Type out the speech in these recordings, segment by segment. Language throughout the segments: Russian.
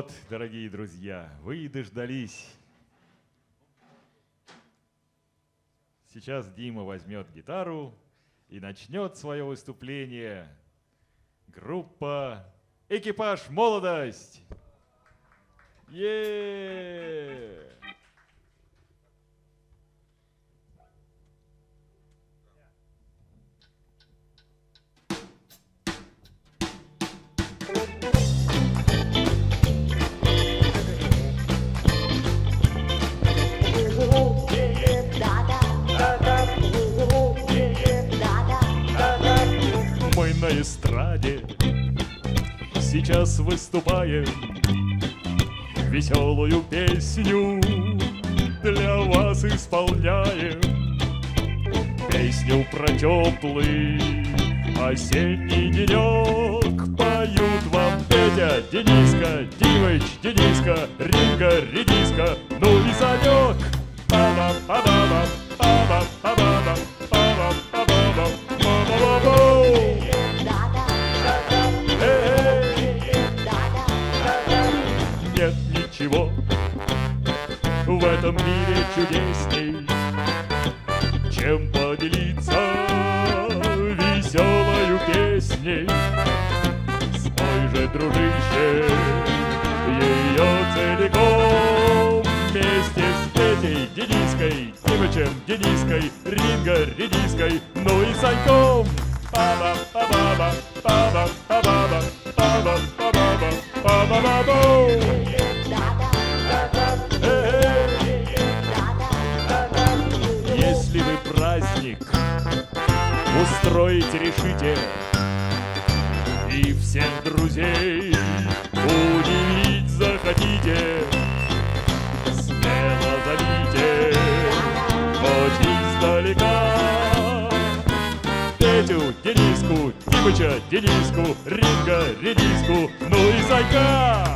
вот, дорогие друзья, вы и дождались. Сейчас Дима возьмет гитару и начнет свое выступление. Группа «Экипаж Молодость». Мы на эстраде сейчас выступаем, веселую песню для вас исполняем. Песню про теплый осенний денек поют вам Петя, Дениска, Димыч, Дениска, Ринга, Редиска, ну и Санек. Па-ба-па-ба-ба, па-ба-па-ба-ба, па-ба-па-ба-ба, па-ба-ба-ба. Нет ничего в этом мире чудесней, чем поделиться веселою песней. Спой же, дружище, ее целиком вместе с Петей, Дениской, Димычем, Дениской, Ринго, Редиской, ну и Саньком. Па-ба-па-ба-ба, па-ба-па-ба-ба, па-ба-па-ба-ба, па-ба-ба-ба. Если вы праздник устроить решите и всех друзей удивить захотите, смело зовите, хоть издалека, Петю, Дениску, Димыча, Дениску, Ринга, Редиску, ну и Санька.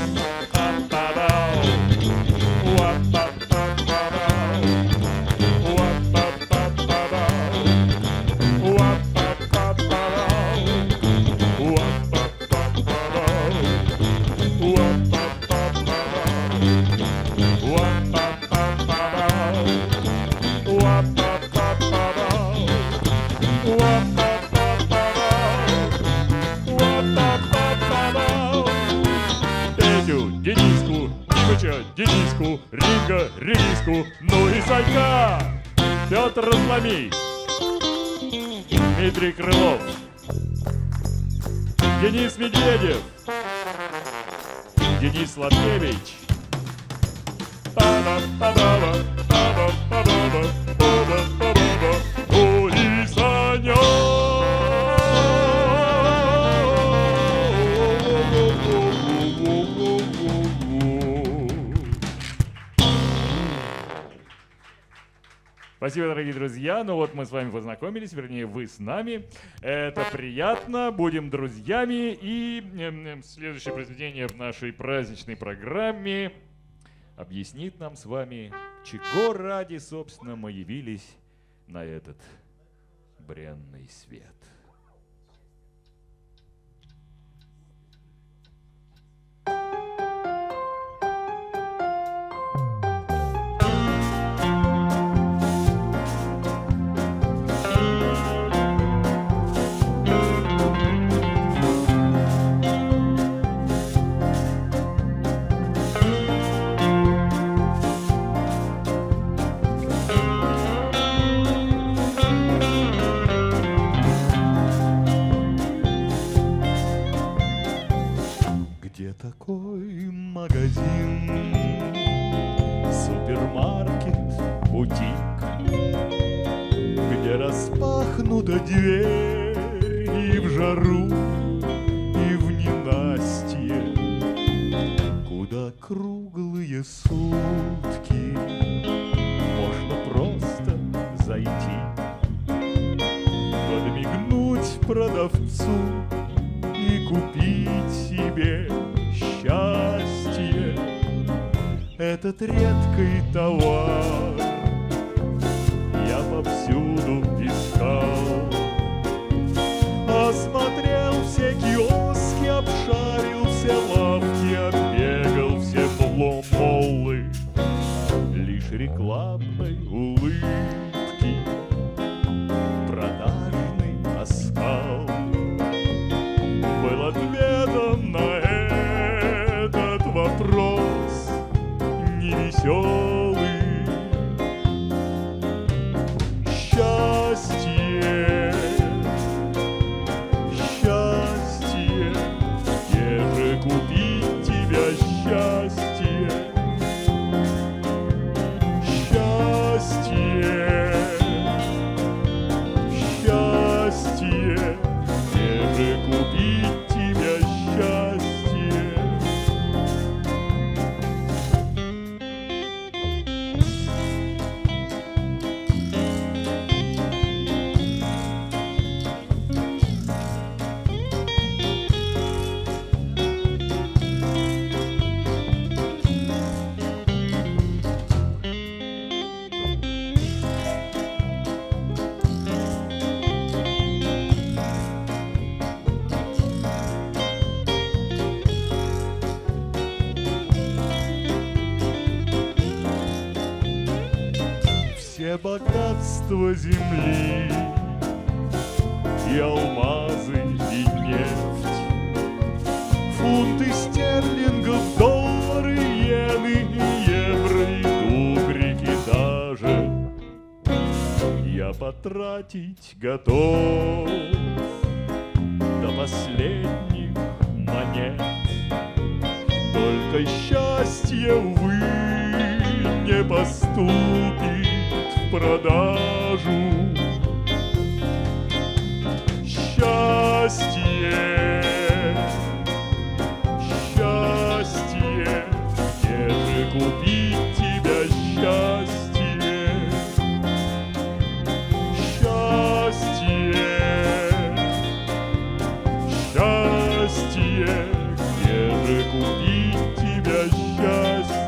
Дениску, Ринга, Редиску, ну и Санька. Петр Разломей, Дмитрий Крылов, Денис Медведев, Денис Латкевич. Па-ба-па-ба-ба, па-ба-па-ба-ба, па-ба-па-ба-ба, ну и Санек. Спасибо, дорогие друзья. Ну вот мы с вами познакомились, вернее, вы с нами. Это приятно. Будем друзьями. И следующее произведение в нашей праздничной программе объяснит нам с вами, чего ради, собственно, мы явились на этот бренный свет. Такой магазин, супермаркет, бутик, где распахнута дверь и в жару, и в ненастье, куда круглые сутки можно просто зайти, подмигнуть продавцу и купить себе счастье. Этот редкий товар я повсюду искал, осмотрел все киоски, обшарил все лавки, обед. все богатства земли, и алмазы, и нефть, фунты стерлингов, доллары, иены, и евро, и тугрики даже я потратить готов до последних монет. Только счастье, увы, не поступит в продажу. Счастье, счастье, где же купить тебя счастье? Счастье, счастье, где же купить тебя счастье?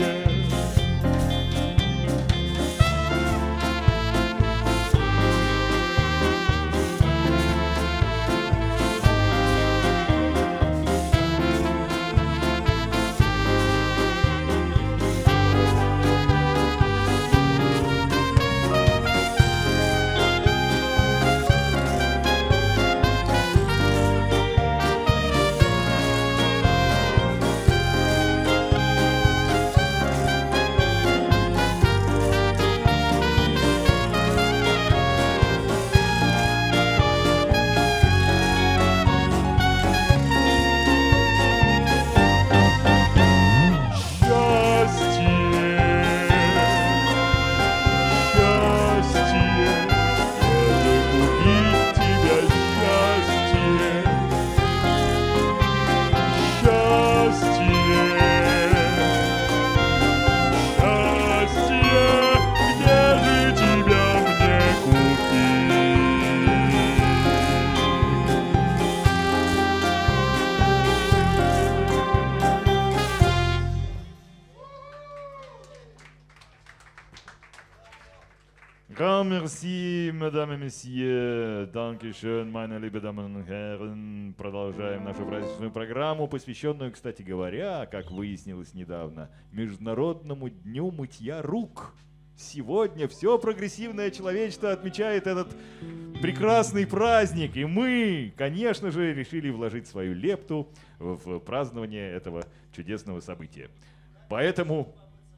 Grand merci, mesdames et messieurs. Dankeschön, meine lieben Damen und Herren. Продолжаем нашу праздничную программу, посвященную, кстати говоря, как выяснилось недавно, Международному дню мытья рук. Сегодня все прогрессивное человечество отмечает этот прекрасный праздник. И мы, конечно же, решили вложить свою лепту в празднование этого чудесного события. Поэтому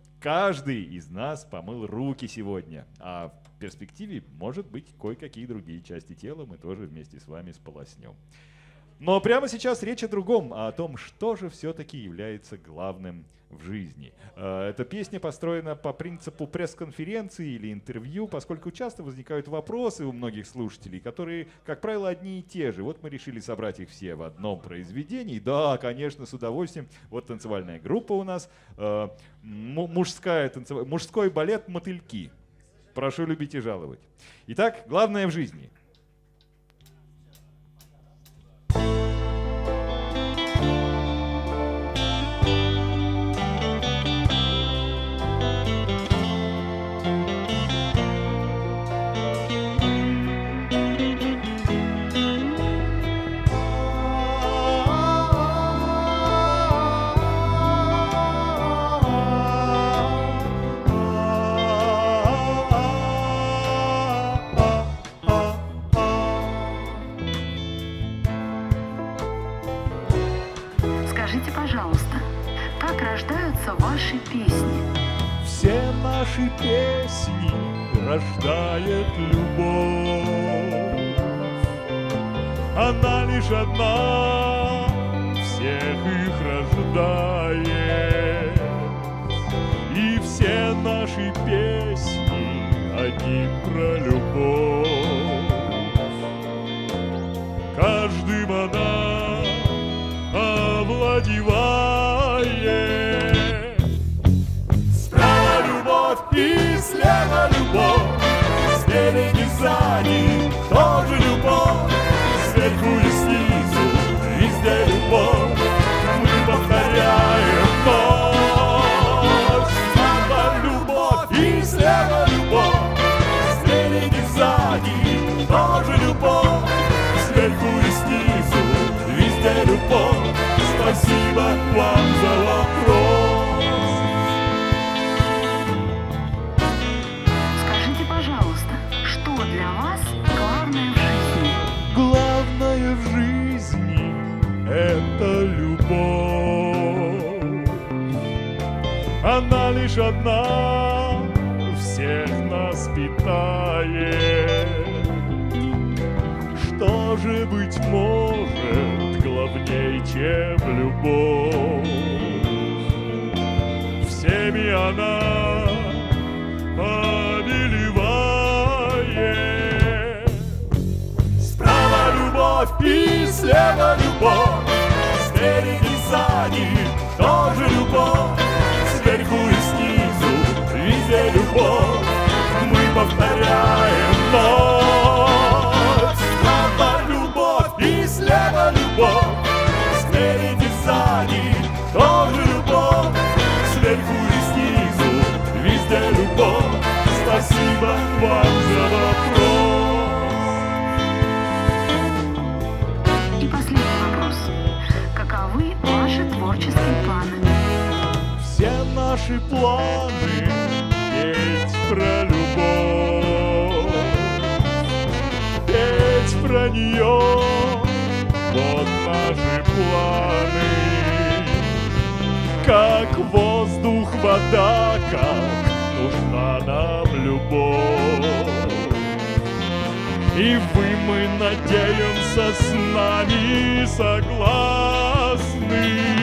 каждый из нас помыл руки сегодня. А в перспективе, может быть, кое-какие другие части тела мы тоже вместе с вами сполоснем. Но прямо сейчас речь о другом, о том, что же все-таки является главным в жизни. Эта песня построена по принципу пресс-конференции или интервью, поскольку часто возникают вопросы у многих слушателей, которые, как правило, одни и те же. Вот мы решили собрать их все в одном произведении. Да, конечно, с удовольствием. Вот танцевальная группа у нас, мужской балет «Мотыльки». Прошу любить и жаловать. Итак, главное в жизни. Скажите, пожалуйста, как рождаются ваши песни? Все наши песни рождает любовь. Она лишь одна всех их рождает. И все наши песни одни про любовь. Каждым она овладевает. Справа любовь и слева любовь, спереди сзади тоже любовь, сверху и снизу везде любовь. Мы повторяем вновь. Справа любовь и слева любовь, спереди сзади тоже любовь, сверху и снизу везде любовь. Спасибо вам за вопрос. Скажите, она лишь одна всех нас питает. Что же, быть может, главней, чем любовь? Всеми она повелевает. Справа любовь и слева любовь, спереди сзади тоже любовь, сверху и снизу везде любовь. Мы повторяем вновь. Справа любовь и слева любовь, спереди сзади тоже любовь, сверху и снизу везде любовь. Спасибо вам за вопрос. И последний вопрос. Каковы ваши творческие планы? Все наши планы петь про любовь, петь про нее. Вот наши планы. Как воздух, вода, как нужна нам любовь. И вы, мы надеемся, с нами согласны.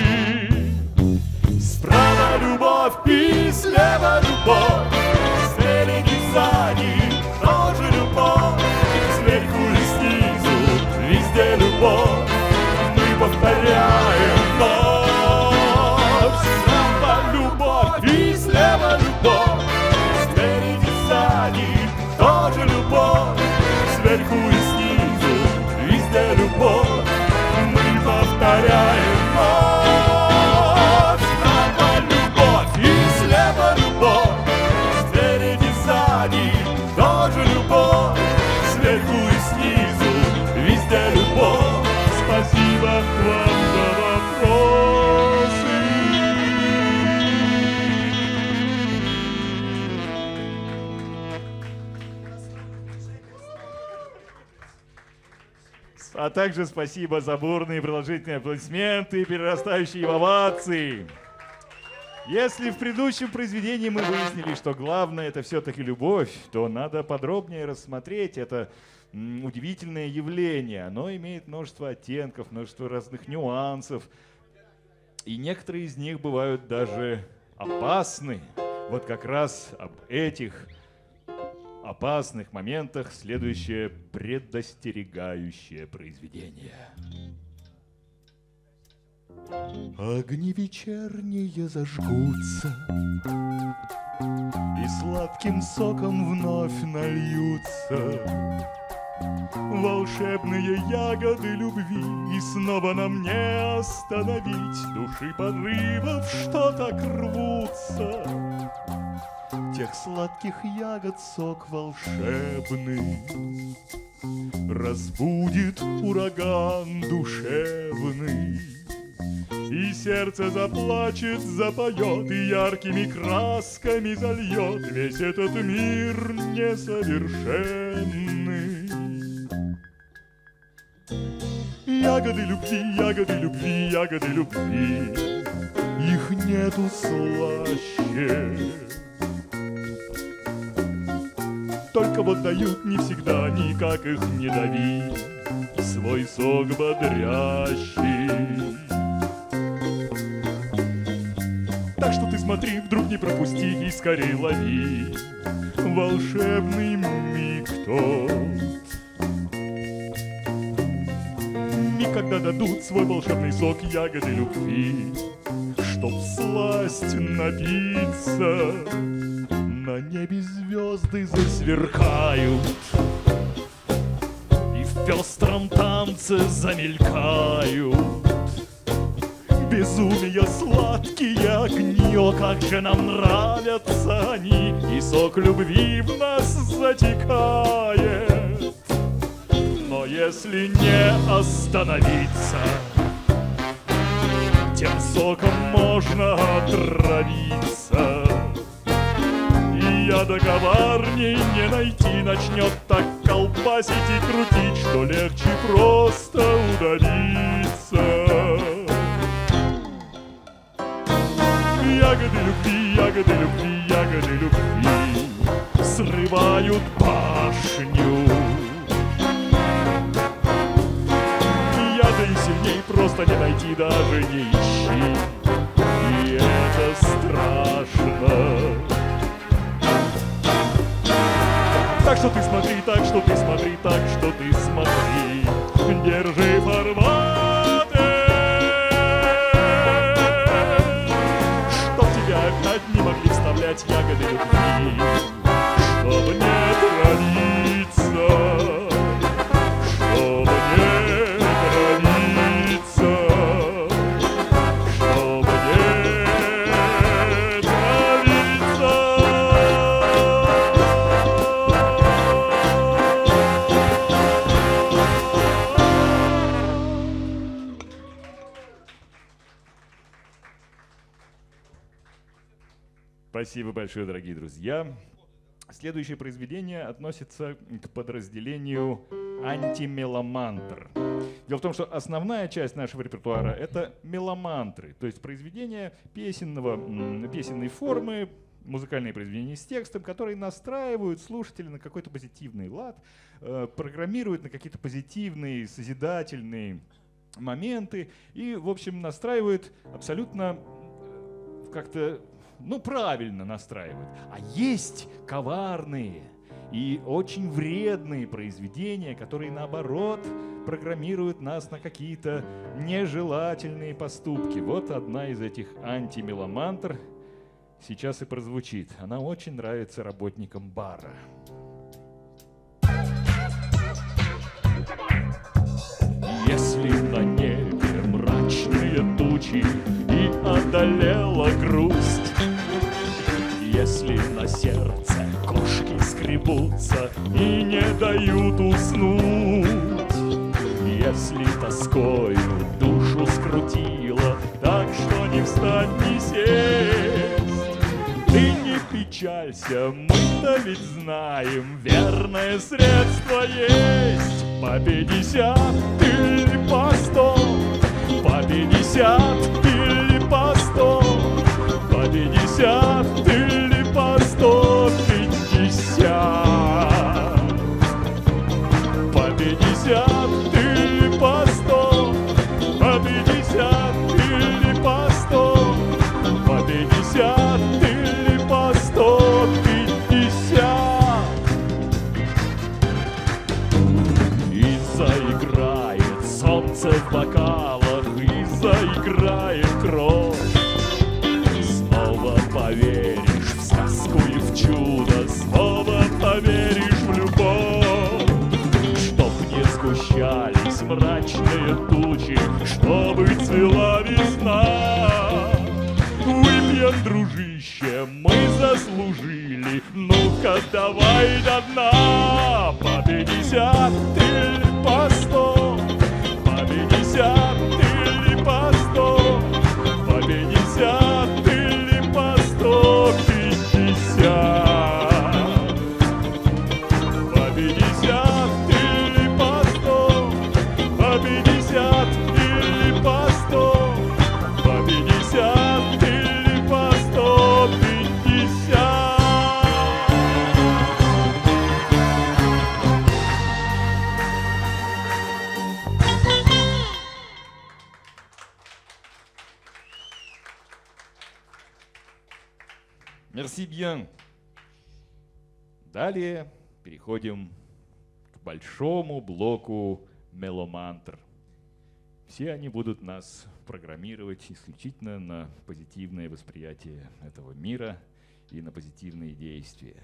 Справа любовь и слева любовь, спереди сзади тоже любовь, сверху и снизу везде любовь. Мы повторяем вновь. Справа любовь и слева любовь, спереди сзади тоже любовь, сверху и снизу везде любовь. Мы повторяем вновь. Справа любовь и слева любовь, спереди сзади тоже любовь, сверху и снизу везде любовь. Спасибо вам за вопросы. А также спасибо за бурные продолжительные аплодисменты, перерастающие в овации. Если в предыдущем произведении мы выяснили, что главное это все-таки любовь, то надо подробнее рассмотреть это удивительное явление. Оно имеет множество оттенков, множество разных нюансов. И некоторые из них бывают даже опасны. Вот как раз об этих опасных моментах следующее предостерегающее произведение. Огни вечерние зажгутся, и сладким соком вновь нальются волшебные ягоды любви, и снова нам не остановить души порывов, что так рвутся. Тех сладких ягод сок волшебный разбудит ураган душевный, и сердце заплачет, запоет, и яркими красками зальет весь этот мир несовершенный. Ягоды любви, ягоды любви, ягоды любви, их нету слаще. Только вот дают не всегда, никак их не дави, свой сок бодрящий. Так что ты смотри, вдруг не пропусти и скорей лови волшебный миг тот. Миг, когда дадут свой волшебный сок ягоды любви, чтоб всласть напиться. На небе звезды засверкают, и в пестром танце замелькают безумие сладкие огни. О, как же нам нравятся они, и сок любви в нас затекает. Но если не остановиться, тем соком можно отравиться. Яда коварней не найти, начнет так колбасить и крутить, что легче просто удавиться. Ягоды любви, ягоды любви срывают башню. Ягоды сильней просто не найти, даже не ищи, и это страшно. Так что ты смотри, так что ты смотри, так что ты смотри, держи форматы, чтоб тебя опять не могли вставлять ягоды любви, чтоб не травиться, чтоб не травиться, чтоб не травиться. Спасибо большое, дорогие друзья. Следующее произведение относится к подразделению антимеломантр. Дело в том, что основная часть нашего репертуара — это меломантры, то есть произведения песенной формы, музыкальные произведения с текстом, которые настраивают слушателя на какой-то позитивный лад, программируют на какие-то позитивные, созидательные моменты и, в общем, настраивают абсолютно как-то, правильно настраивают. А есть коварные и очень вредные произведения, которые, наоборот, программируют нас на какие-то нежелательные поступки. Вот одна из этих антимеломантр сейчас и прозвучит. Она очень нравится работникам бара. Если на небе мрачные тучи и одолела грусть, если на сердце кошки скребутся и не дают уснуть, если тоскою душу скрутило так, что не встать, не сесть, ты не печалься, мы-то ведь знаем, верное средство есть. По 50 или по 100, по 50 или по 100, по 50 или по 150, по 50 или по 100, по 50 или по 100, по 50 или по 150. И заиграет солнце в бокалах, и заиграет кровь. Снова поверишь в сказку и в чудо, снова поверишь в любовь. Чтоб не сгущались мрачные тучи, чтобы цвела весна. Выпьем, дружище, мы заслужили, ну-ка давай до дна. По 50 или по 100, по 50 или по 100, по 50 или по 150, по 50 или по 100, по 50 или по 100, по 50 или по 150. Merci bien. Далее переходим к большому блоку меломантр. Все они будут нас программировать исключительно на позитивное восприятие этого мира и на позитивные действия.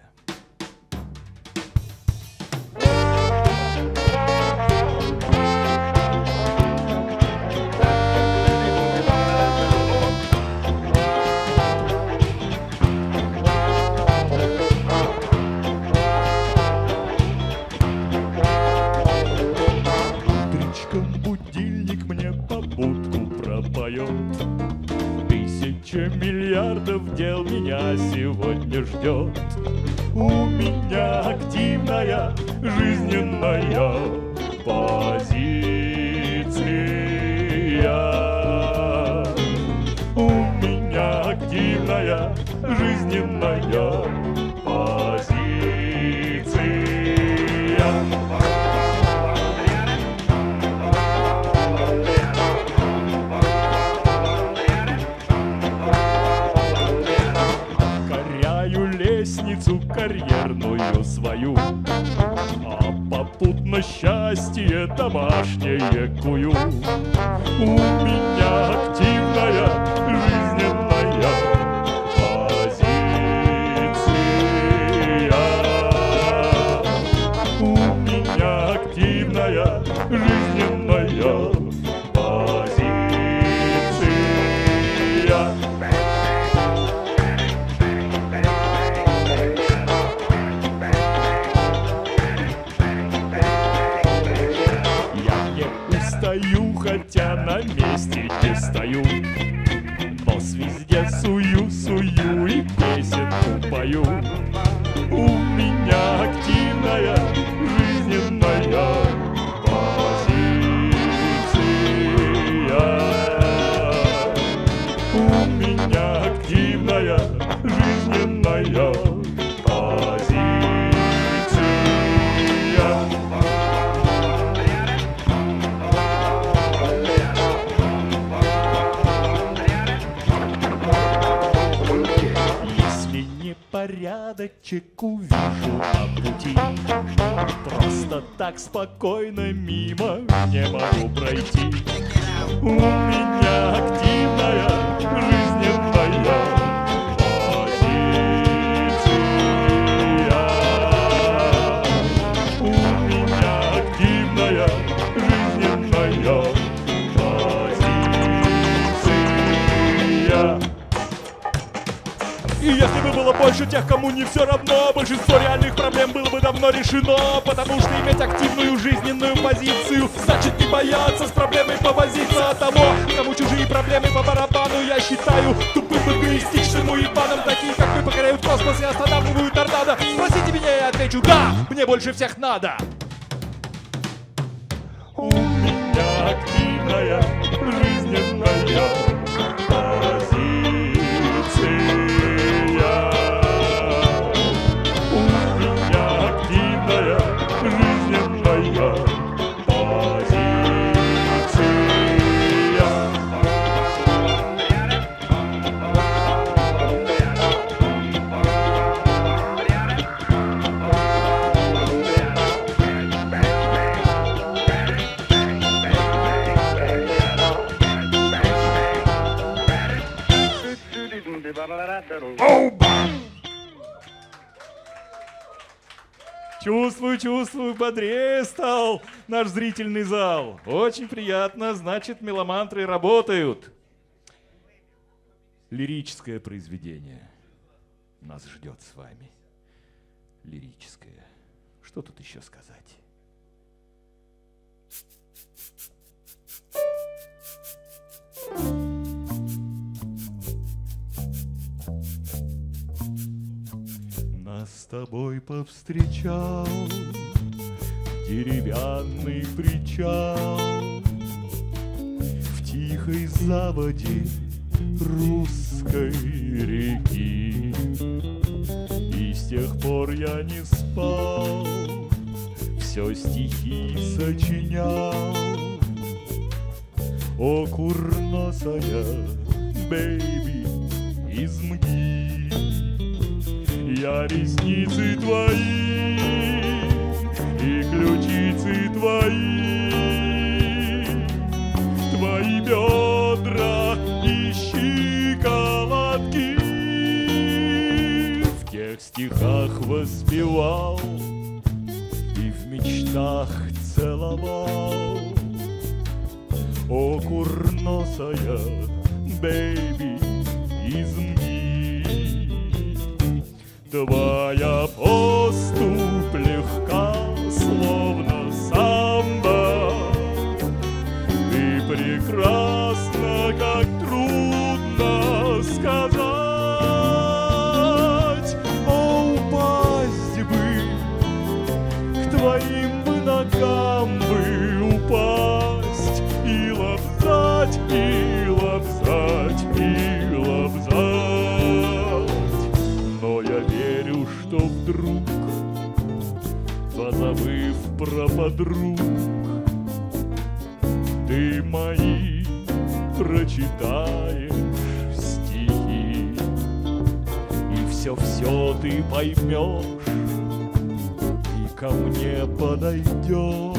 Будильник мне побудку пропоет. 1000 миллиардов дел меня сегодня ждет. У меня активная жизненная позиция. У меня активная жизненная позиция. Коряю лестницу карьерную свою, а попутно счастье домашнее кую. У меня активная жизненная позиция. У меня активная жизненная позиция. Стою, хотя на месте не стою, нос везде сую и песенку пою. У меня активная жизненная позиция. У меня активная жизненная позиция. Порядочек увижу на пути, просто так спокойно мимо не могу пройти. У меня активная жизненная позиция. У меня активная жизненная позиция. И если бы было больше тех, кому не все равно, большинство реальных проблем было бы давно решено. Потому что иметь активную жизненную позицию значит не бояться с проблемой повозиться. А того, кому чужие проблемы по барабану, я считаю тупым, эгоистичным уебаном. Такие, как вы, покоряют космос и останавливают торнадо. Спросите меня, я отвечу: да, мне больше всех надо. У меня активная жизненная позиция. Чувствую, бодрее стал наш зрительный зал. Очень приятно, значит, меломантры работают. Лирическое произведение нас ждет с вами. Лирическое. Что тут еще сказать? Нас с тобой повстречал деревянный причал в тихой заводе русской реки. И с тех пор я не спал, все стихи сочинял. О, курносая, бэйби, из мги. Я ресницы твои и ключицы твои, твои бедра и щиколотки в тех стихах воспевал и в мечтах целовал. О, курносая, бэйби, из мги. Твоя поступь легка, словно самбо, и прекрасна, как трудно сказать. О, упасть бы, к твоим бы ногам бы упасть, и лобзать, и лобзать, и лобзать. подруг. Ты мои прочитаешь стихи, и все ты поймешь, и ко мне подойдешь.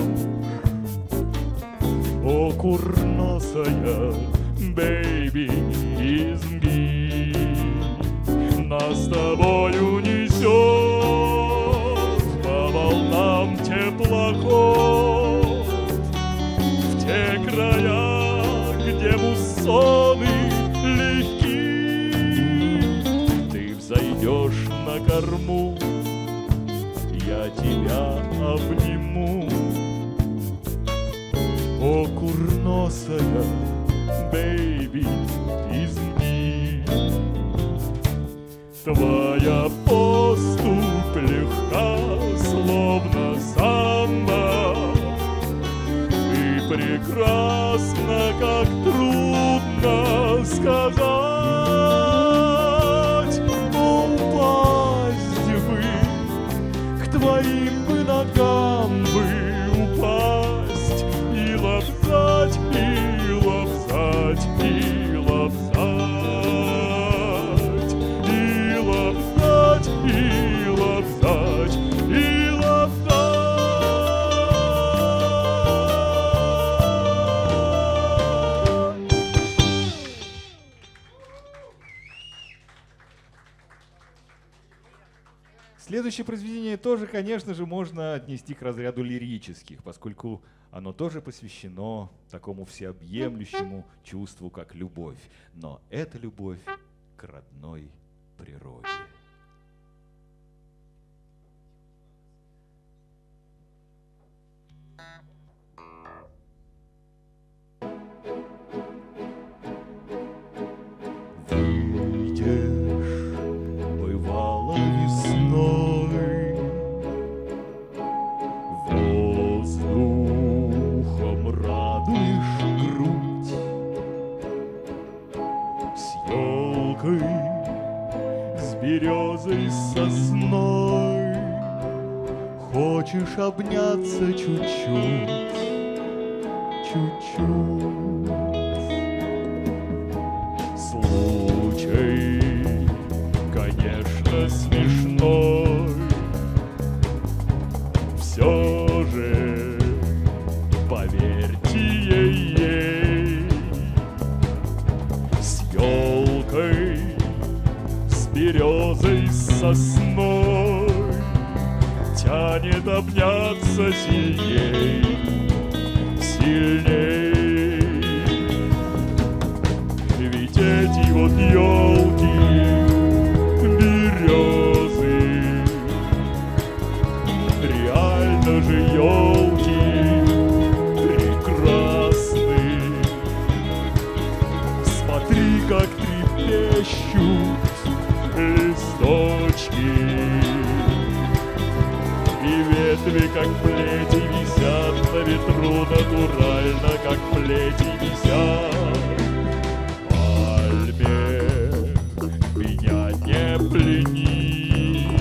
О, курносая, baby is me, нас с тобой унесет по волнам теплоход в те края, где муссоны легки. Ты взойдешь на корму, я тебя обниму. О, курносая, baby is me. Твоя поступь легка, словно самба, и прекрасна, как трудно сказать. Упасть бы, к твоим бы ногам бы упасть, и лобзать, и лобзать, и лобзать. И лобзать, и лобзать. Следующее произведение тоже, конечно же, можно отнести к разряду лирических, поскольку оно тоже посвящено такому всеобъемлющему чувству, как любовь. Но это любовь к родной природе. Выйдешь, бывало, весной, воздухом радуешь грудь, с елкой, с березой, с сосной хочешь обняться чуть-чуть, чуть-чуть. Случай, конечно, смешной, все же поверьте ей, с елкой, с березой, с сосной тянет обняться сильней, сильней. Ведь эти вот елки, березы, реально же елки прекрасны. Смотри, как трепещут листочки, и ветви, как плети, висят на ветру натурально, как плети висят. Меня не пленить,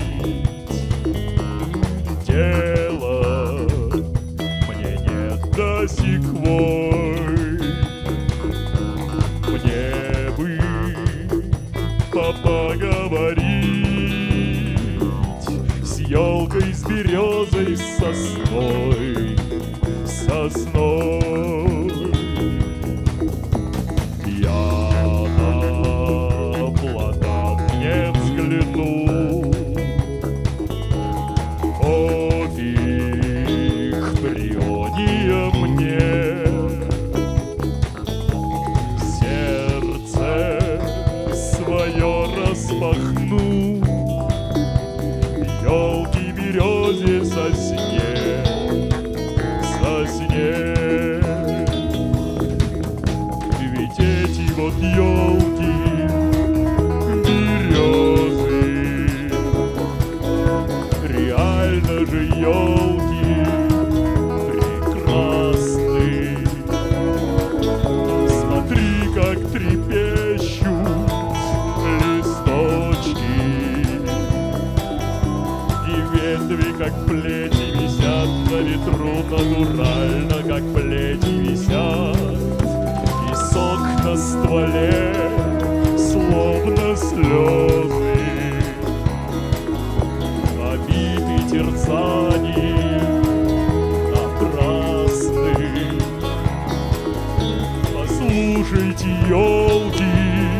дело мне нет до сих пор. Мне бы поговорить с елкой, с березой, с сосной, с сосной. Распахну елки, березе, сосне, сосне. Ведь эти вот елки, березы, реально же елки прекрасны. Смотри, как трепещут ветви, как плети, висят на ветру натурально, как плети висят, и сок на стволе, словно слезы, обиды терзаний напрасны. Послушайте, елки,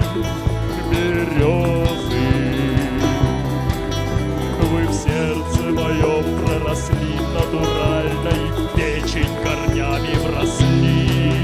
березы, вы в сердце моем проросли натурально и в печень корнями вросли.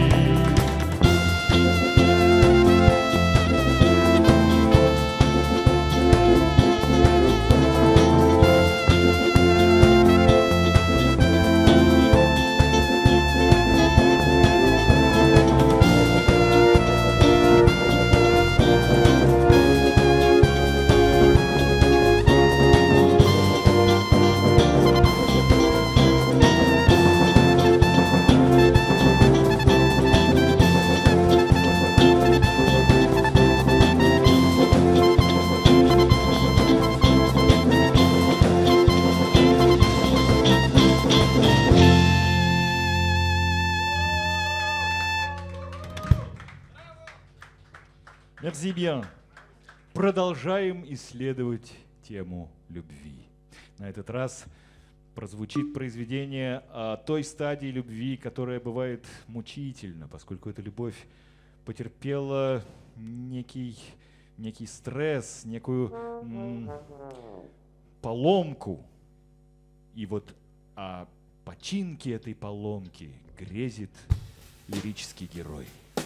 Merci bien. Продолжаем исследовать тему любви. На этот раз прозвучит произведение о той стадии любви, которая бывает мучительна, поскольку эта любовь потерпела некий стресс, некую поломку. И вот о починке этой поломки грезит лирический герой.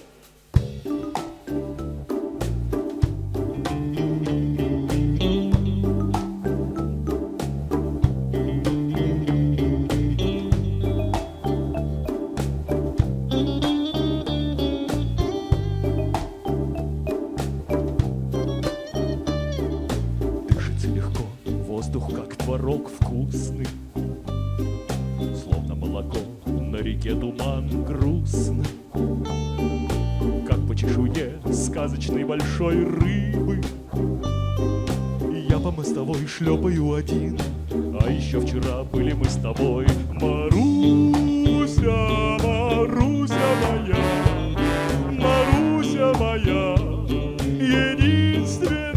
Творог вкусный, словно молоко на реке туман грустный, как по чешуе сказочной большой рыбы. И я по мостовой шлепаю один, а еще вчера были мы с тобой. Маруся, Маруся моя, Маруся моя, единственная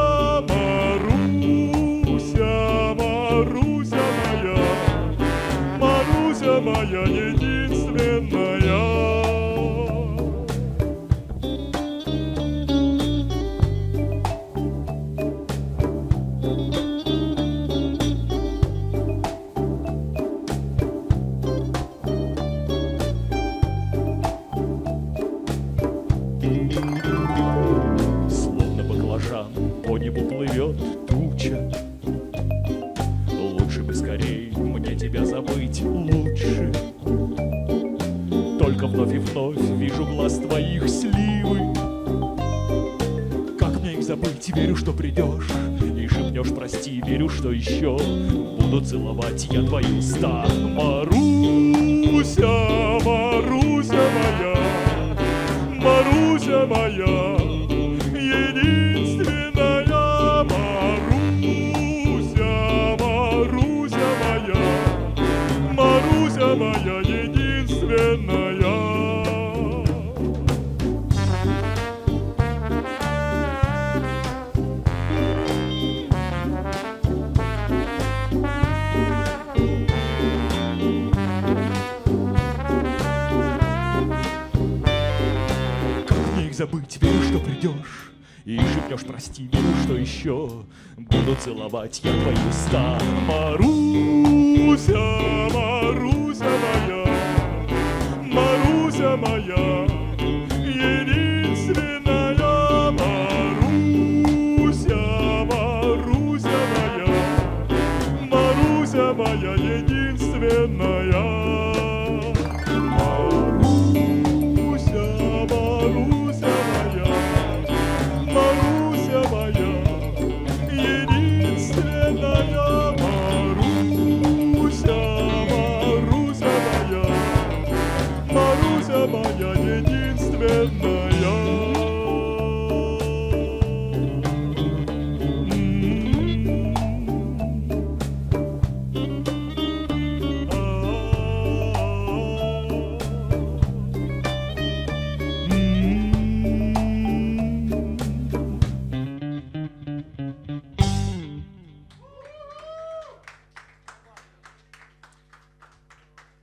моя единственная. Словно баклажан по небу плывет туча. Лучше бы скорей мне тебя забыть, лучше. Только вновь и вновь вижу глаз твоих сливы. Как мне их забыть? Верю, что придешь и шепнешь прости. Верю, что еще буду целовать я твои уста. Маруся, Маруся моя, Маруся моя, единственная Маруся, Маруся моя, Маруся моя единственная. Забыть, верю, что придешь и шепнешь прости, верю, что еще буду целовать я твои уста. Маруся, Маруся моя, Маруся моя, единственная Маруся, Маруся моя, Маруся моя единственная. Моя единственная.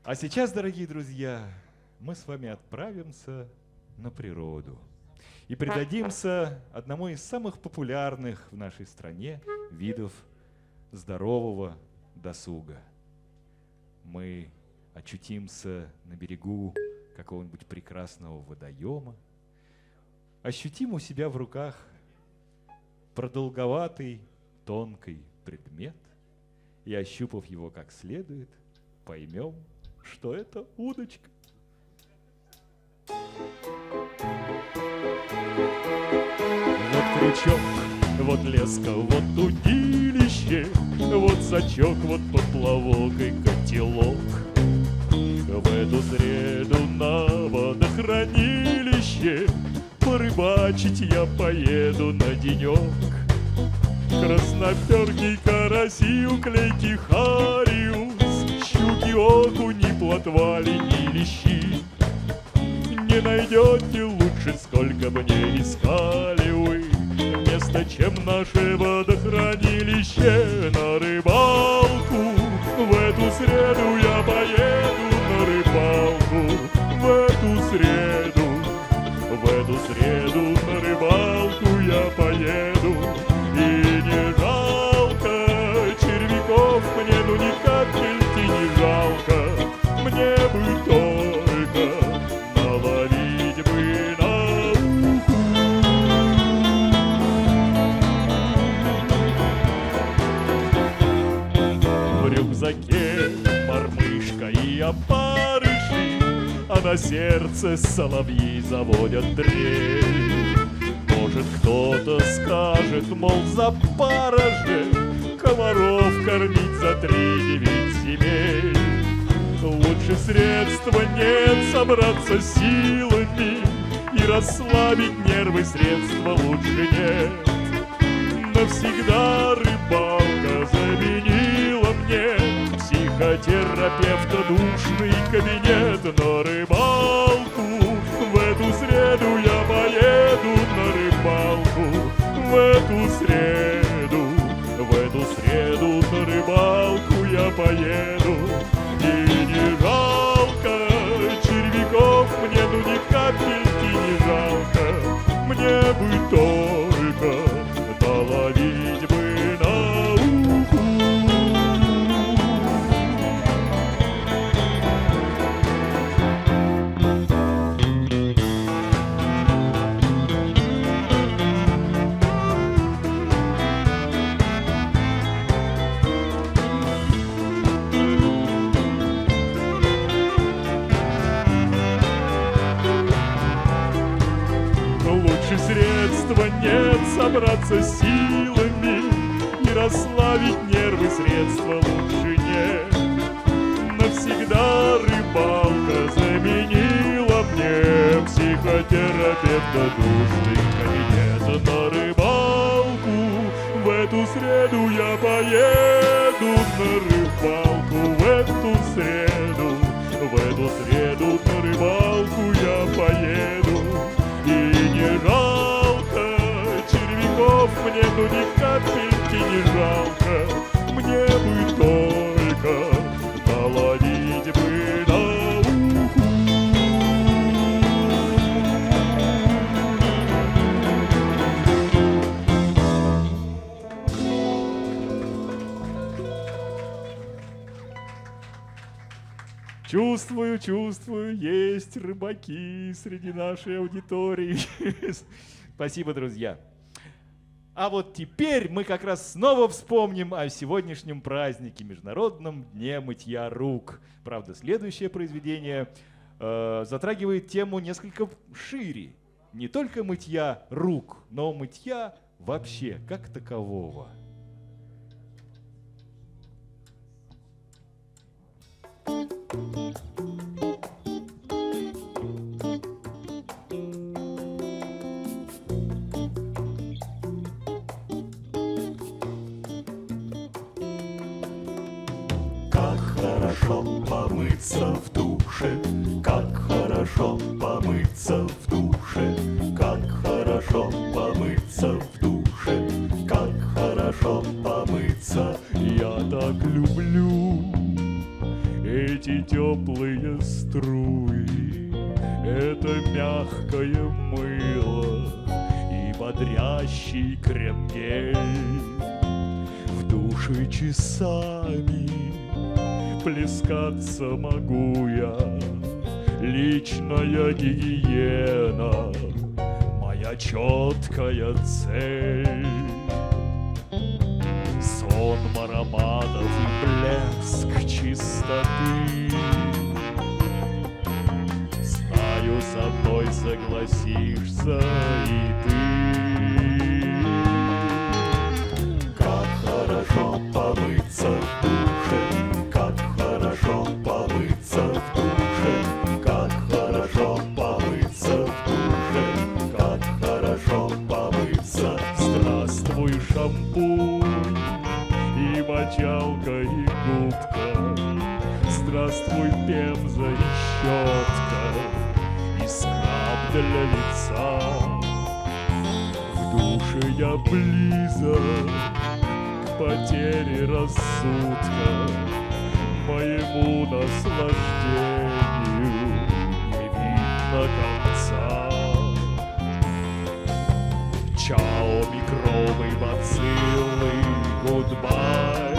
А сейчас, дорогие друзья, мы с вами отправимся на природу и предадимся одному из самых популярных в нашей стране видов здорового досуга. Мы очутимся на берегу какого-нибудь прекрасного водоема, ощутим у себя в руках продолговатый, тонкий предмет и, ощупав его как следует, поймем, что это удочка. Вот крючок, вот леска, вот удилище, вот сачок, вот поплавок и котелок. В эту среду на водохранилище порыбачить я поеду на денек. Красноперкий караси, уклейки хариус, щуки, окуни, плотвали и лещи. Не найдете лучше, сколько бы не искали вы, место, чем наше водохранилище. На рыбалку в эту среду я поеду, на рыбалку в эту среду на рыбалку я поеду. И не жалко червяков мне, ну ни капельки не жалко, мне бы только наловить бы на уху. В рюкзаке мормышка и опарыши, а на сердце соловьи заводят дрель. Может, кто-то скажет, мол, за пара же комаров кормить за 3-9 земель. Лучше средства нет, собраться силами и расслабить нервы, средства лучше нет. Навсегда рыбалка заменила мне психотерапевта душный кабинет. На рыбалку в эту среду я поеду, на рыбалку в эту среду на рыбалку я поеду. И не жалко червяков мне, ну ни капельки не жалко, мне бы только наловить бы на уху. Средства нет, собраться силами и расслабить нервы, средства лучше нет. Навсегда рыбалка заменила мне психотерапевта душный кабинет. На рыбалку в эту среду я поеду, на рыбалку в эту среду на рыбалку я поеду. И не жалко червяков мне, ну ни капельки не жалко, мне бы только наловить бы на уху. Чувствую, есть рыбаки среди нашей аудитории. Спасибо, друзья. А вот теперь мы как раз снова вспомним о сегодняшнем празднике, Международном дне мытья рук. Правда, следующее произведение затрагивает тему несколько шире. Не только мытья рук, но мытья вообще как такового. Как хорошо помыться в душе, как хорошо помыться в душе, как хорошо помыться в душе, как хорошо помыться. Я так люблю эти теплые легкое мыло и бодрящий крем-гель. В душе часами плескаться могу я, личная гигиена — моя четкая цель. Сон ароматов и блеск чистоты, знаю, со мной согласишься и ты. Как хорошо помыться в душе, как хорошо помыться в душе, как хорошо помыться в душе, как хорошо помыться. Здравствуй, шампунь и мочалка и губка, здравствуй, пемза и щетка, и скраб для лица. В душе я близок к потере рассудка, моему наслаждению не видно конца. Чао, микробы, бациллы, гудбай.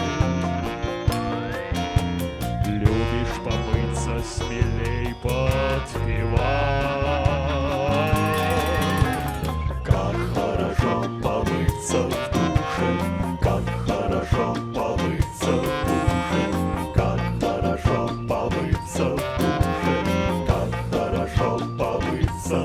Любишь помыться, смелей подпевай. Как хорошо помыться в душе, как хорошо помыться в душе, как хорошо помыться в душе, как хорошо помыться.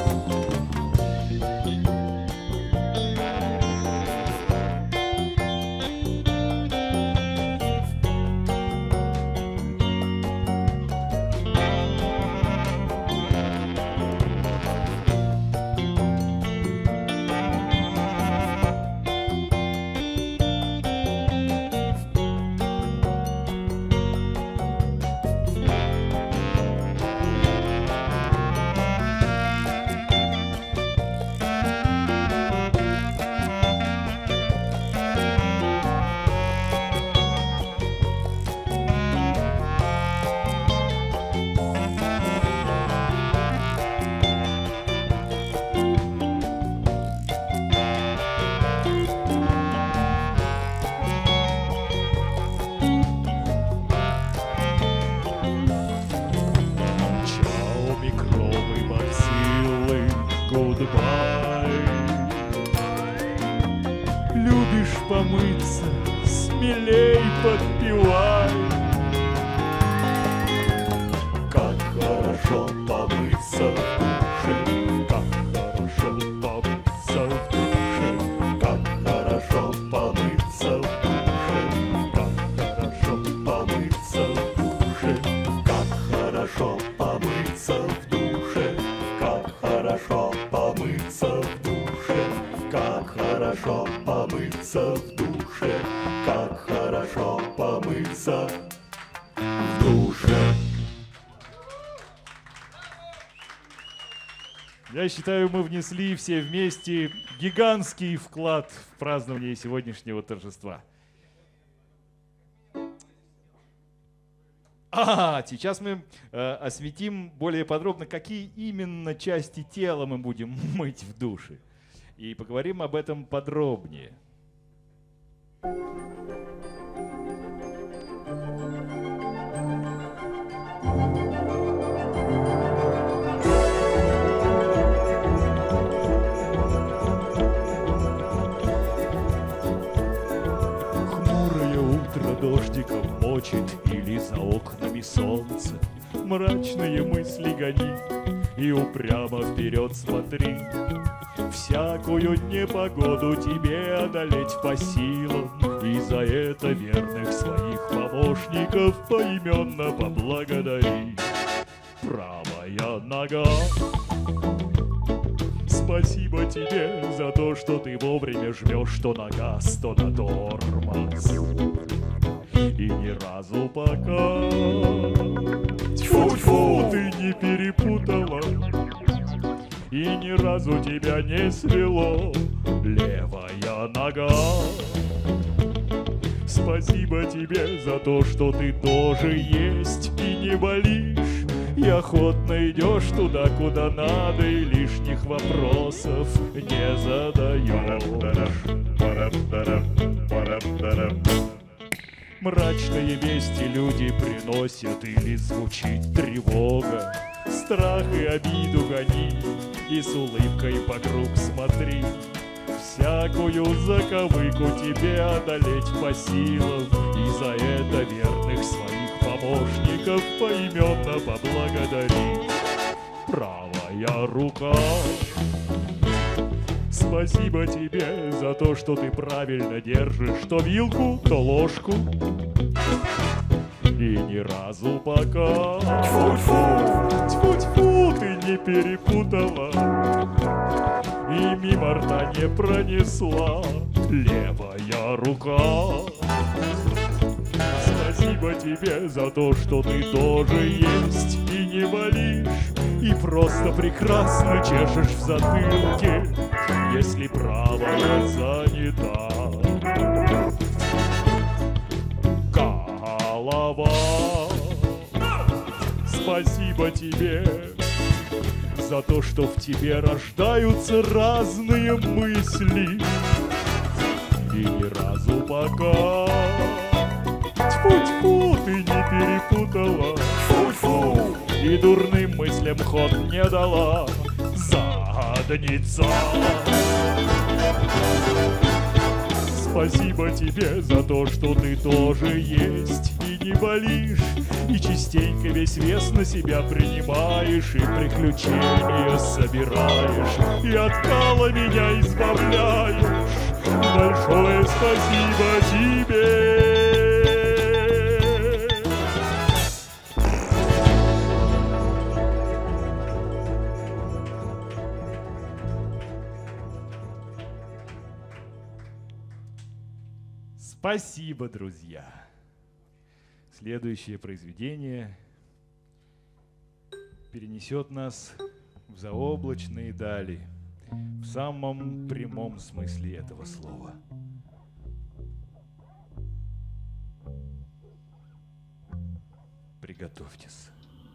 Чао, микробы, бациллы, гудбай. Любишь помыться, смелей подпевай. Как хорошо помыться в душе, как хорошо помыться в душе, как хорошо помыться в душе, как хорошо помыться в душе, как хорошо помыться в душе, как хорошо помыться в душе, как хорошо помыться в душе, как хорошо помыться в душе. Я считаю, мы внесли все вместе гигантский вклад в празднование сегодняшнего торжества. Сейчас мы осветим более подробно, какие именно части тела мы будем мыть в душе. И поговорим об этом подробнее. Хмурое утро дождиком мочит или за окнами солнце. Мрачные мысли гони и упрямо вперед смотри. Всякую непогоду тебе одолеть по силам, и за это верных своих помощников поименно поблагодари. Правая нога, спасибо тебе за то, что ты вовремя жмешь то на газ, то на тормоз. И ни разу пока тьфу-тьфу ты не перепутала, и ни разу тебя не свело левая нога. Спасибо тебе за то, что ты тоже есть и не болишь И охотно идешь туда, куда надо, и лишних вопросов не задаешь. Мрачные вести люди приносят, или звучит тревога. Страх и обиду гони, и с улыбкой вокруг смотри. Всякую заковыку тебе одолеть по силам, и за это верных своих помощников поименно поблагодари. Правая рука, спасибо тебе за то, что ты правильно держишь то вилку, то ложку. И ни разу пока тьфу-тьфу, ты не перепутала и мимо рта не пронесла. Левая рука, спасибо тебе за то, что ты тоже есть и не болишь, и просто прекрасно чешешь в затылке, если правая занята. Голова, спасибо тебе за то, что в тебе рождаются разные мысли. И ни разу пока тьфу-тьфу, ты не перепутала, тьфу-тьфу, и дурным мыслям ход не дала. Задница, спасибо тебе за то, что ты тоже есть и не болишь, и частенько весь вес на себя принимаешь, и приключения собираешь, и от кала меня избавляешь. Большое спасибо тебе. Спасибо, друзья. Следующее произведение перенесет нас в заоблачные дали, в самом прямом смысле этого слова. Приготовьтесь.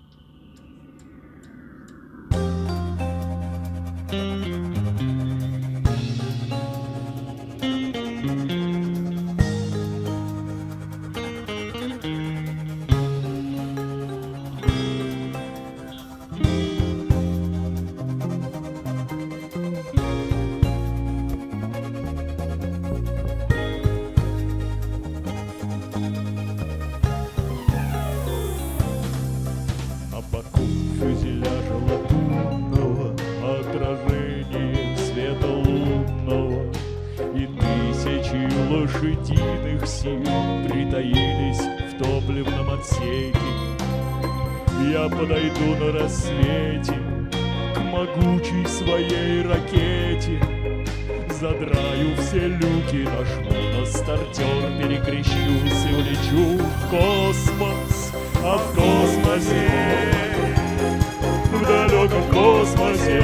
Лошадиных сил притаились в топливном отсеке. Я подойду на рассвете к могучей своей ракете, задраю все люки, нажму на стартер, перекрещусь и улечу в космос. А в космосе, в далеком космосе,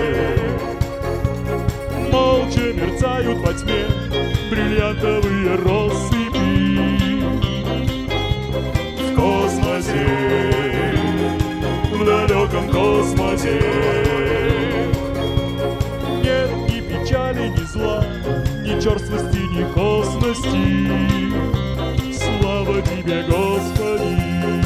молча мерцают во тьме бриллиантовые россыпи. В космосе, в далеком космосе, нет ни печали, ни зла, ни черствости, ни косности. Слава тебе, Господи!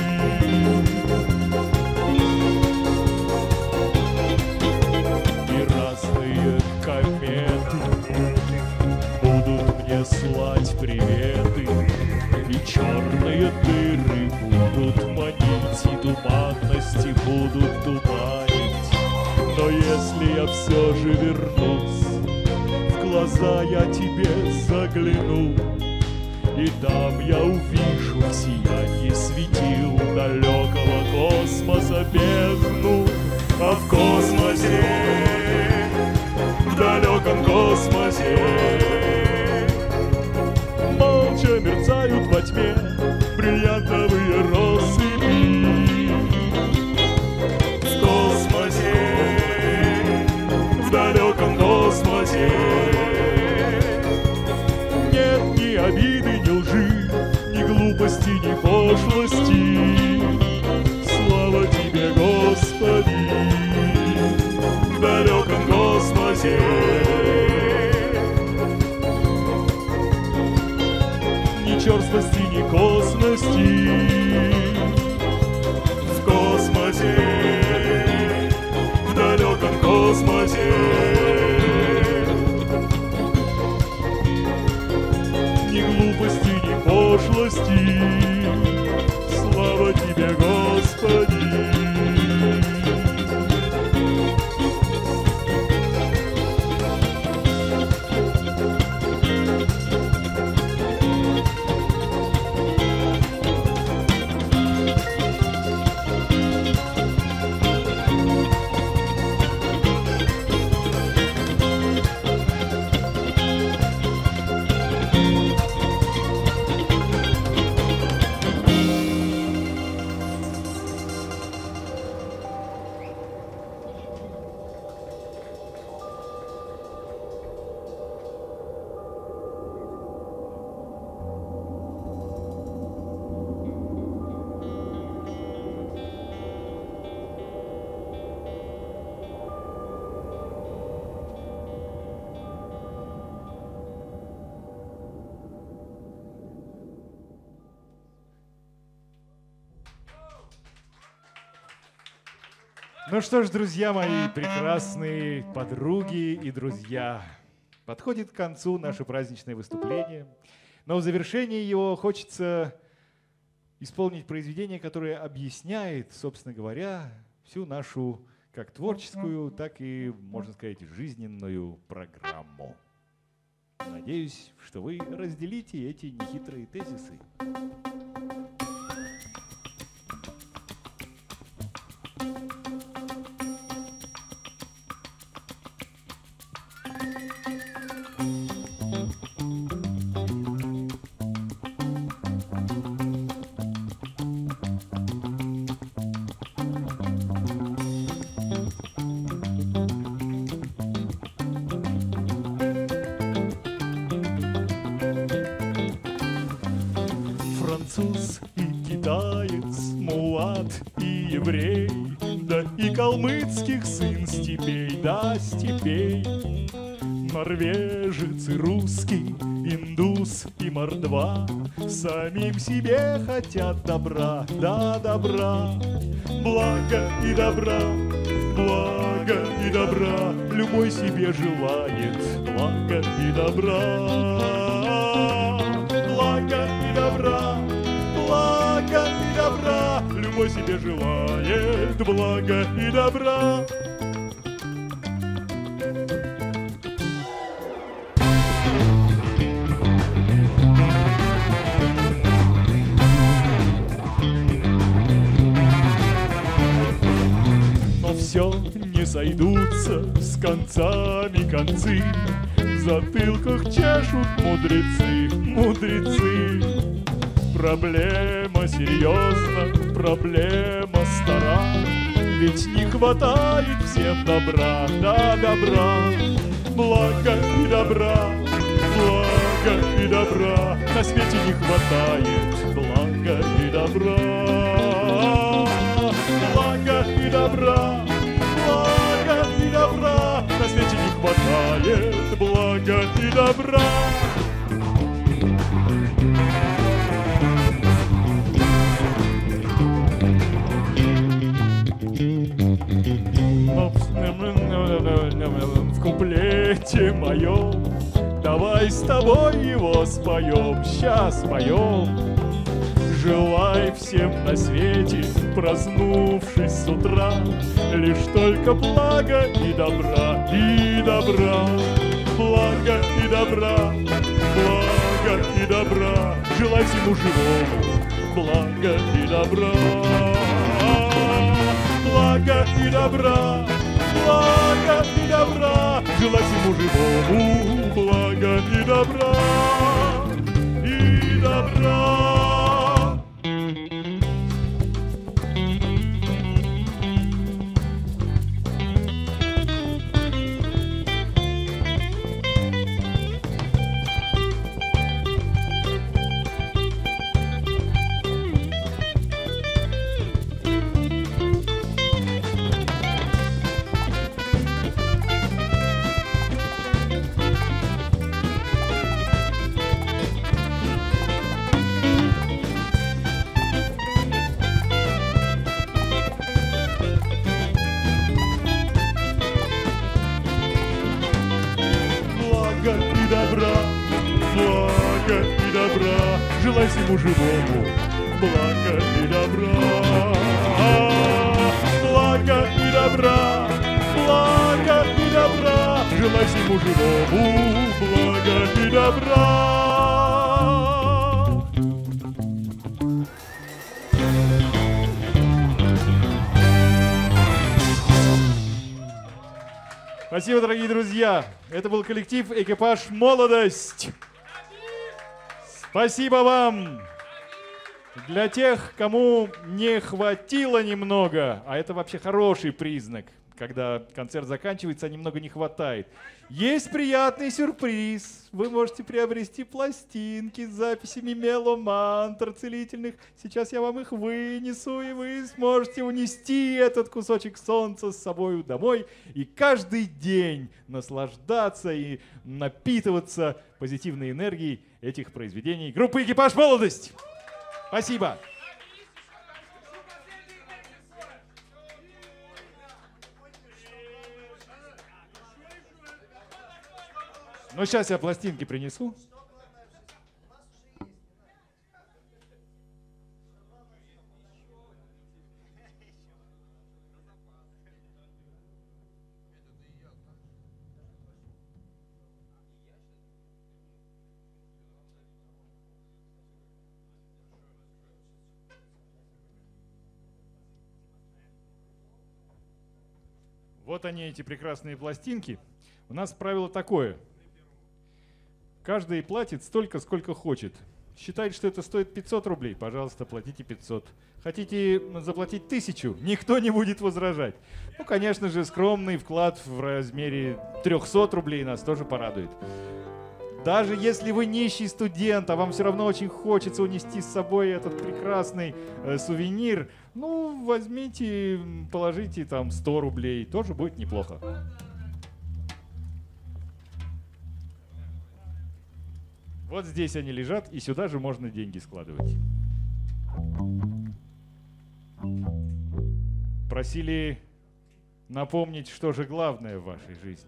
И разные кометы будут мне слать приветы, и черные дыры будут манить, и туманности будут туманить. Но если я все же вернусь, в глаза я тебе загляну, и там я увижу в сиянии светил далекого космоса бездну. А в космосе, в далеком космосе, молча мерцают во тьме бриллиантовые россыпи. В космосе, в далеком космосе, нет ни обиды, ни лжи, ни глупости, ни пошлости. Слава тебе, Господи! космосе. Ни черствости, ни косности в космосе, в далеком космосе. Ни глупости, ни пошлости, слава Тебе, Господи. Ну что ж, друзья мои, прекрасные подруги и друзья, подходит к концу наше праздничное выступление, но в завершении его хочется исполнить произведение, которое объясняет, собственно говоря, всю нашу как творческую, так и, можно сказать, жизненную программу. Надеюсь, что вы разделите эти нехитрые тезисы. Француз и китаец, мулат и еврей, да и калмыцких сын степей, да степей. Норвежец и русский, индус и мордва самим себе хотят добра, да добра. Блага и добра, блага и добра, любой себе желает блага и добра. Блага и добра, блага и добра, любой себе желает блага и добра. Но все не сойдутся с концами концы, в затылках чешут мудрецы, мудрецы. Проблема серьезна, проблема стара, ведь не хватает всем добра, да добра. Блага и добра, блага и добра, на свете не хватает блага и добра. Блага и добра, блага и добра, на свете не хватает блага и добра. В куплете моем давай с тобой его споем, сейчас споем. Желай всем на свете, проснувшись с утра, лишь только блага и добра, и добра. Блага и добра, блага и добра, желай всему живому блага и добра. Блага и добра, блага и добра, желай всему живому блага и добра, и добра. желай всему живому блага и добра. Блага и добра, блага и добра, желай всему живому блага и добра. Спасибо, дорогие друзья. Это был коллектив «Экипаж Молодость». Спасибо вам. Для тех, кому не хватило немного, а это вообще хороший признак, когда концерт заканчивается, а немного не хватает, есть приятный сюрприз. Вы можете приобрести пластинки с записями меломантр целительных. Сейчас я вам их вынесу, и вы сможете унести этот кусочек солнца с собой домой и каждый день наслаждаться и напитываться позитивной энергией этих произведений группы «Экипаж Молодость». Спасибо. Ну, сейчас я пластинки принесу. Вот они, эти прекрасные пластинки. У нас правило такое. Каждый платит столько, сколько хочет. Считает, что это стоит 500 рублей, пожалуйста, платите 500. Хотите заплатить 1000, никто не будет возражать. Ну, конечно же, скромный вклад в размере 300 рублей нас тоже порадует. Даже если вы нищий студент, а вам все равно очень хочется унести с собой этот прекрасный сувенир, ну, возьмите, положите там 100 рублей, тоже будет неплохо. Вот здесь они лежат, и сюда же можно деньги складывать. Просили напомнить, что же главное в вашей жизни.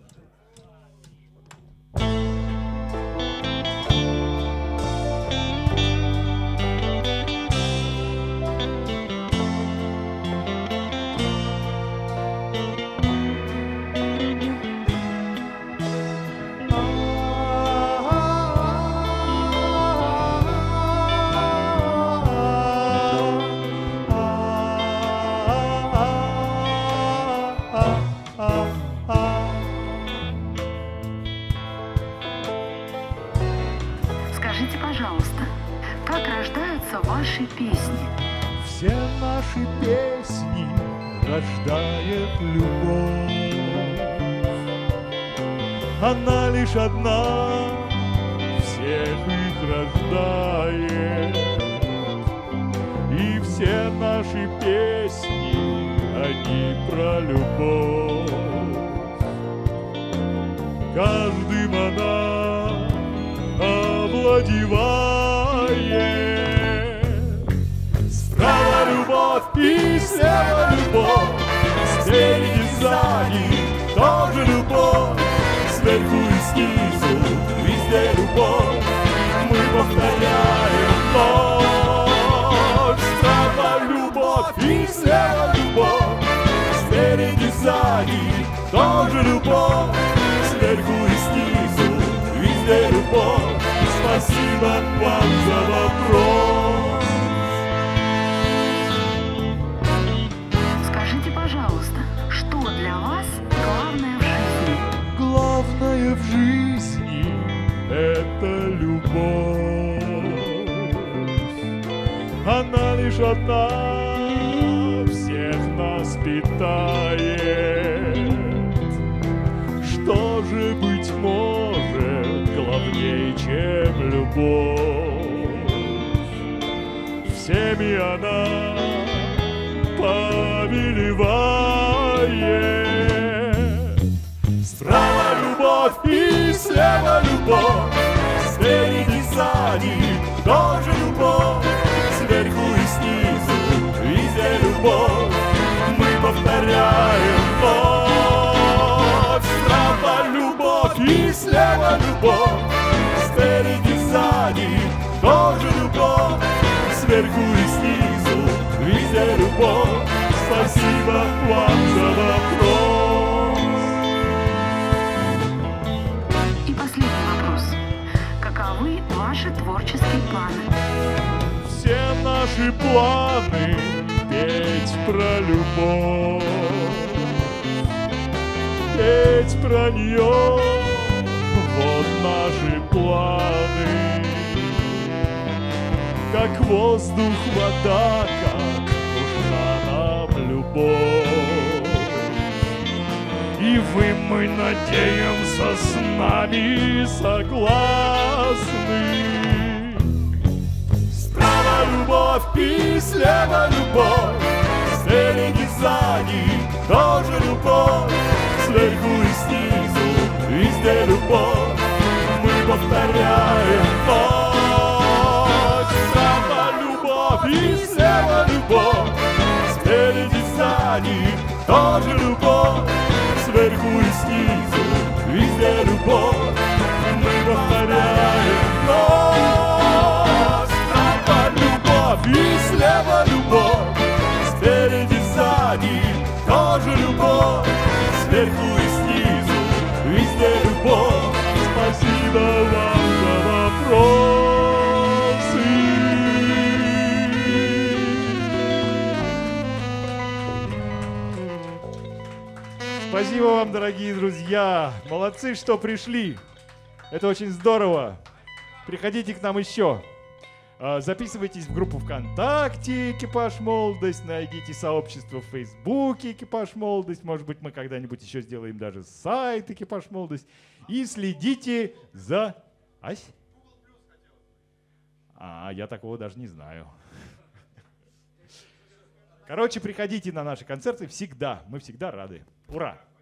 Скажите, пожалуйста, как рождаются ваши песни? Все наши песни рождает любовь. Она лишь одна всех их рождает. И все наши песни, они про любовь. Каждым она овладевает. Справа любовь и слева любовь, спереди, сзади тоже любовь, сверху и снизу везде любовь. Мы повторяем вновь. Справа любовь и слева любовь, спереди, сзади тоже любовь, сверху и снизу везде любовь. Спасибо вам за вопрос. Скажите, пожалуйста, что для вас главное в жизни? Главное в жизни — это любовь. Она лишь одна всех нас питает. Что же, быть может, главнее, чем любовь? Всеми она повелевает. Справа любовь и слева любовь, спереди, сзади тоже любовь, сверху и снизу везде любовь. Мы повторяем вновь. Справа любовь и слева любовь, спереди, сзади тоже любовь, творческие планы. Все наши планы петь про любовь, петь про нее, вот наши планы. Как воздух, вода, как нужна нам любовь. И вы, мы надеемся, с нами согласны. Справа любовь и слева любовь, спереди, сзади тоже любовь, сверху и снизу везде любовь. Мы повторяем ночь. Справа любовь и слева любовь, спереди, сзади тоже любовь, сверху и снизу везде любовь. Мы повторяем ночь. Справа любовь и слева любовь, спереди, сзади тоже любовь, сверху и снизу везде любовь. Спасибо вам за вопросы. Спасибо вам, дорогие друзья. Молодцы, что пришли. Это очень здорово. Приходите к нам еще. Записывайтесь в группу ВКонтакте «Экипаж Молодость», найдите сообщество в Фейсбуке «Экипаж Молодость». Может быть, мы когда-нибудь еще сделаем даже сайт «Экипаж Молодость». И следите за... Ась? Я такого даже не знаю. Короче, приходите на наши концерты всегда. Мы всегда рады. Ура!